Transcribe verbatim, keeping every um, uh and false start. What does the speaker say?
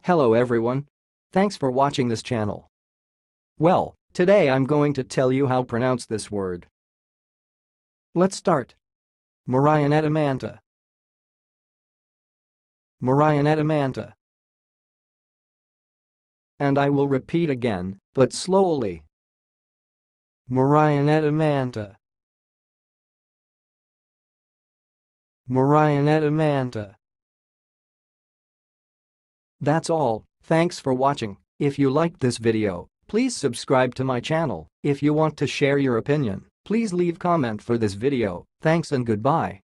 Hello everyone. Thanks for watching this channel. Well, today I'm going to tell you how to pronounce this word. Let's start. Marionetaamanta. Marionetaamanta. And I will repeat again, but slowly. Marionetaamanta. Marionetaamanta. That's all, thanks for watching. If you liked this video, please subscribe to my channel. If you want to share your opinion, please leave comment for this video. Thanks and goodbye.